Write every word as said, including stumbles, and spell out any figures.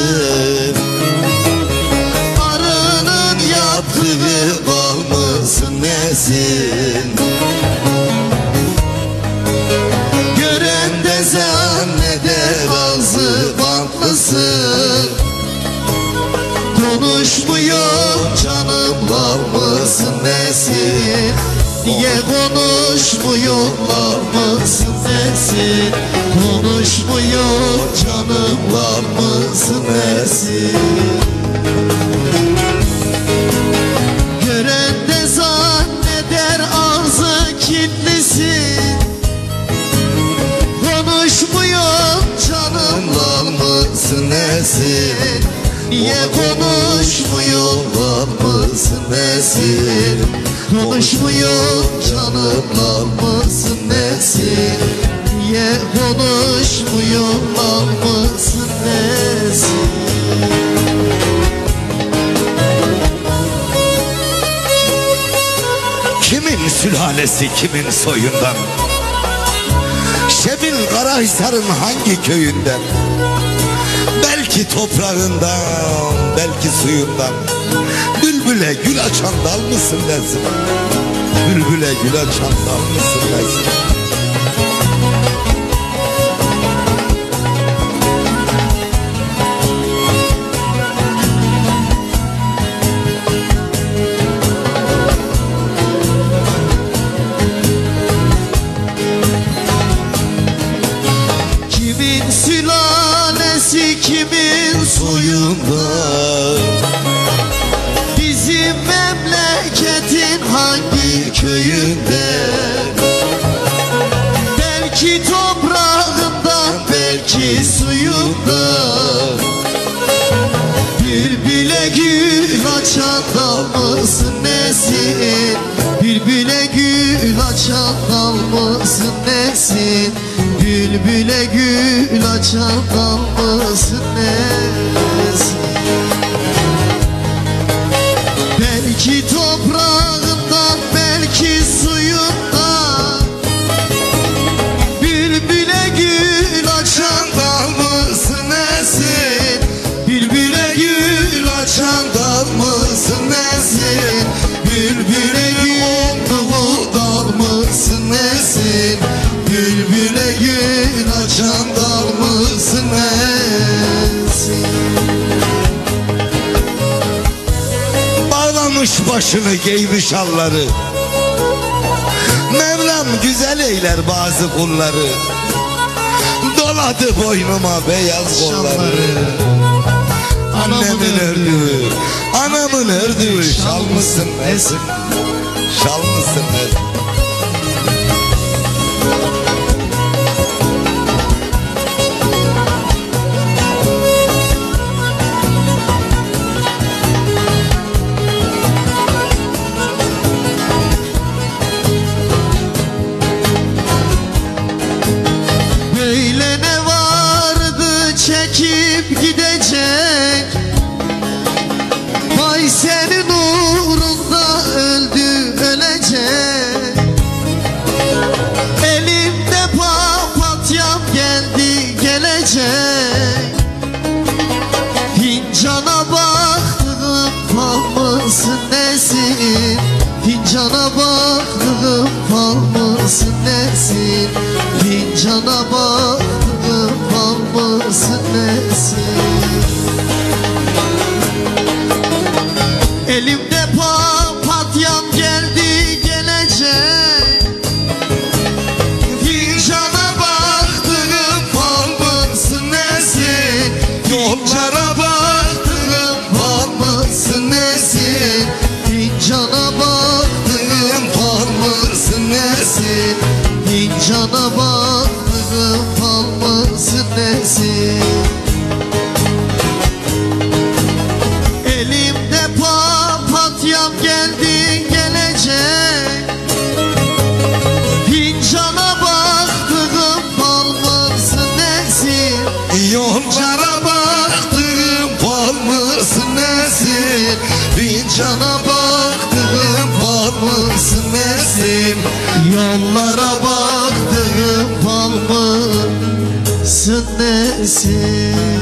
Arının yaptığı bal mısın nesin? Gören de zanneder ağzı bantlısın. Konuşmuyor canım bal mısın nesin? Niye konuşmuyorlar mısın nesin? Konuşmuyor canım var mısın nesin? Gören de zanneder ağzı kilitlisin. Konuşmuyor canım var mısın nesin? Niye konuşmuyorlar mısın nesin? Konuşmuyor canımlar mısın nesin? Niye konuşmuyorlar mısın nesin? Kimin sülalesi kimin soyundan? Şebil Karahisar'ın hangi köyünden? Belki toprağından, belki suyundan. Bülbüle gül açan dal mısın nesin? Bülbüle gül açan dal mısın nesin? Kimin sülalesi kimin suyundan? Bizim memleketin hangi köyünde? Belki toprağından, belki suyundan. Bülbüle gül açan dal mısın nesin? Bülbüle gül açan dal mısın nesin? Bülbüle gül açan dal mısın nesin? Belki toprağından, belki suyundan. Bülbüle gül açan dal mısın nesin? Bülbüle gül açan dal mısın nesin? Bülbüle gül dolu dal mısın nesin? Bülbüle gül açan dal mısın nesin? Bağlamış başını giymiş halları. Mevlam güzel eyler bazı kulları. Doladı boynuma beyaz kolları. Annemin ördüğü, anamın ördüğü şal mısın nesin? Şal mısın nesin? Böyle ne vardı çekip gidecek? Vay senin uğrunda öldü ölecek. Elimde papatyam geldi gelecek. Fincana baktım fal mısın nesin? Fincana baktım fal mısın nesin? Fincana baktım fal mısın nesin? Elimde papatyam geldi gelecek. Fincana baktım fal mısın nesin? Yollara baktım fal mısın nesin? Fincana baktım fal mısın nesin? Fincana baktım fal mısın nesin? Elimde papatyam geldi gelecek. Fincana baktım fal mısın nesin? Yollara baktım fal mısın nesin? Fincana baktım fal mısın nesin? Yollara baktım fal mısın nesin?